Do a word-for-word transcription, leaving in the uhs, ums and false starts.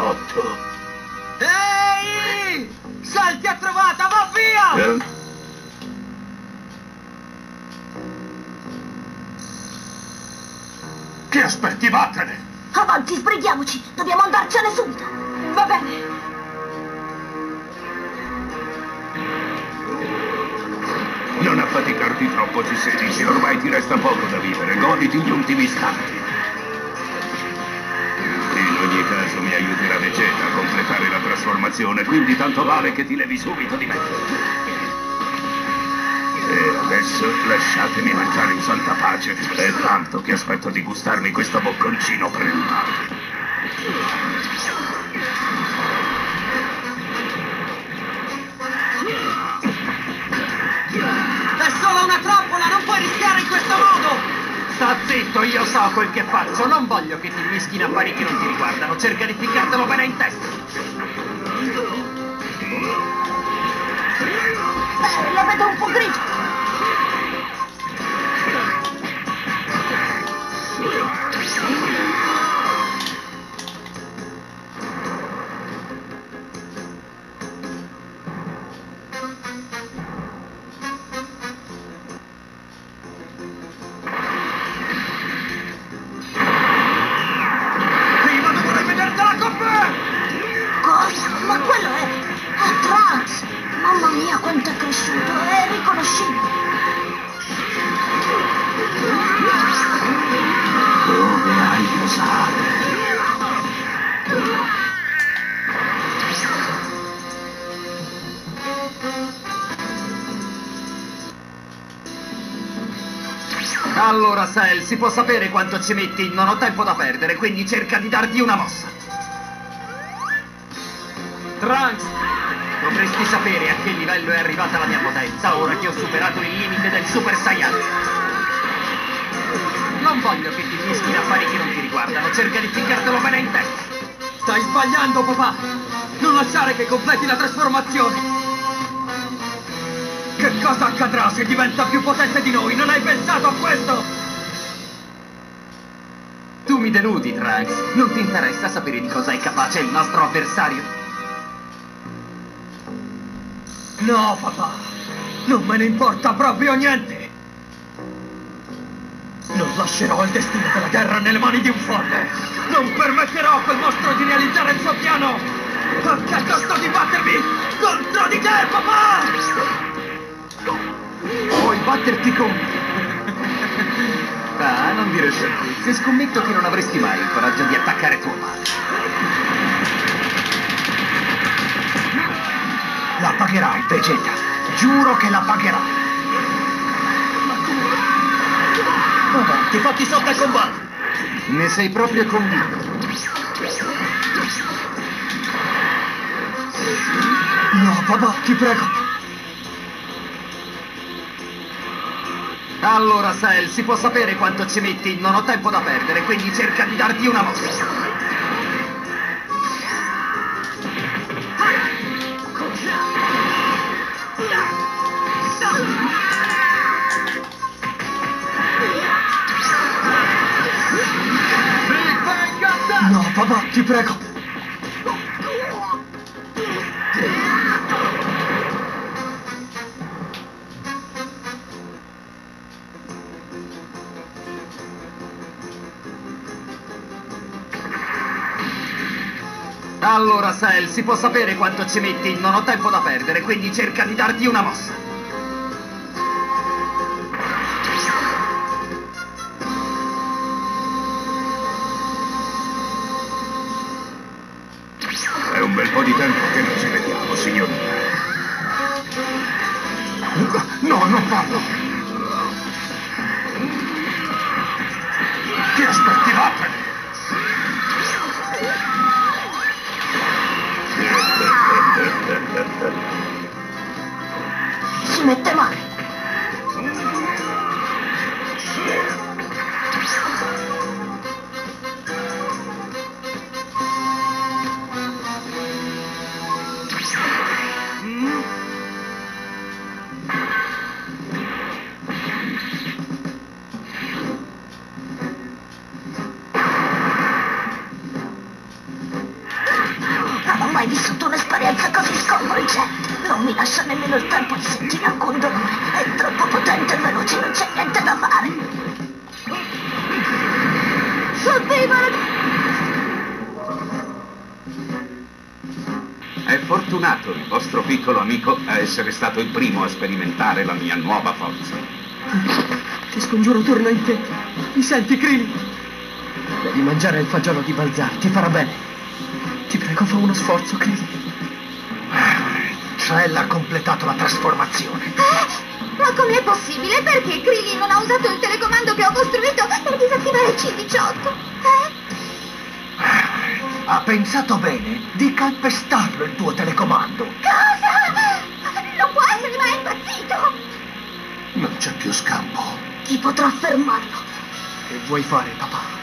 sotto. Ehi! Sal ti ha trovata, va via! Eh? Che aspetti, vattene! Avanti, sbrighiamoci! Dobbiamo andarcene subito! Va bene! Non affaticarti troppo, ci sedici, ormai ti resta poco da vivere, goditi gli ultimi istanti. In ogni caso mi aiuterà Vegeta a completare la trasformazione, quindi tanto vale che ti levi subito di mezzo. E adesso lasciatemi mangiare in santa pace. È tanto che aspetto di gustarmi questo bocconcino prelibato. È solo una trappola, non puoi rischiare in questo modo! Sta zitto, io so quel che faccio. Non voglio che ti mischi in affari che non ti riguardano. Cerca di ficcartelo bene in testa. Beh, la vedo un po' grigia! Prima dovrei vedertela con me! Cosa? Ma quello è... è Trunks! Mamma mia, quanto è cresciuto! È riconoscibile! Dove hai osato? Allora, Cell, si può sapere quanto ci metti? Non ho tempo da perdere, quindi cerca di darti una mossa. Trunks, dovresti sapere a che livello è arrivata la mia potenza ora che ho superato il limite del Super Saiyan. Non voglio che ti mischi in affari che non ti riguardano, cerca di ficcartelo bene in testa. Stai sbagliando, papà! Non lasciare che completi la trasformazione! Che cosa accadrà se diventa più potente di noi? Non hai pensato a questo? Tu mi deludi, Trunks. Non ti interessa sapere di cosa è capace il nostro avversario? No, papà. Non me ne importa proprio niente. Non lascerò il destino della Terra nelle mani di un folle. Non permetterò a quel mostro di realizzare il suo piano. Anche a costo di battermi contro di te, papà! Vuoi batterti con me? Ah, non dire sciocchezze. Scommetto che non avresti mai il coraggio di attaccare tua madre. La pagherai, Vegeta. Giuro che la pagherai. Avanti, fatti sotto e combatti! Ne sei proprio convinto? No, papà, ti prego. Allora, Cell, si può sapere quanto ci metti? Non ho tempo da perdere, quindi cerca di darti una mossa. No, papà, ti prego. Allora, Cell, si può sapere quanto ci metti? Non ho tempo da perdere, quindi cerca di darti una mossa. È un bel po' di tempo che non ci vediamo, signorina. No, non farlo! Che aspetti, vattene! Si mette male! mai vissuto un'esperienza così sconvolgente. Non mi lascia nemmeno il tempo di sentire alcun dolore. È troppo potente e veloce, non c'è niente da fare. Evviva la... È fortunato il vostro piccolo amico a essere stato il primo a sperimentare la mia nuova forza. Ti scongiuro, torna in te. Mi senti, Krillin? Devi mangiare il fagiolo di Balzar, ti farà bene. Ti prego, fa uno sforzo, Krillin. Cell ha completato la trasformazione. Eh? Ma com'è possibile? Perché Krillin non ha usato il telecomando che ho costruito per disattivare C diciotto? Eh? Ha pensato bene di calpestarlo il tuo telecomando. Cosa? Non può essere mai impazzito! Non c'è più scampo. Chi potrà fermarlo? Che vuoi fare, papà?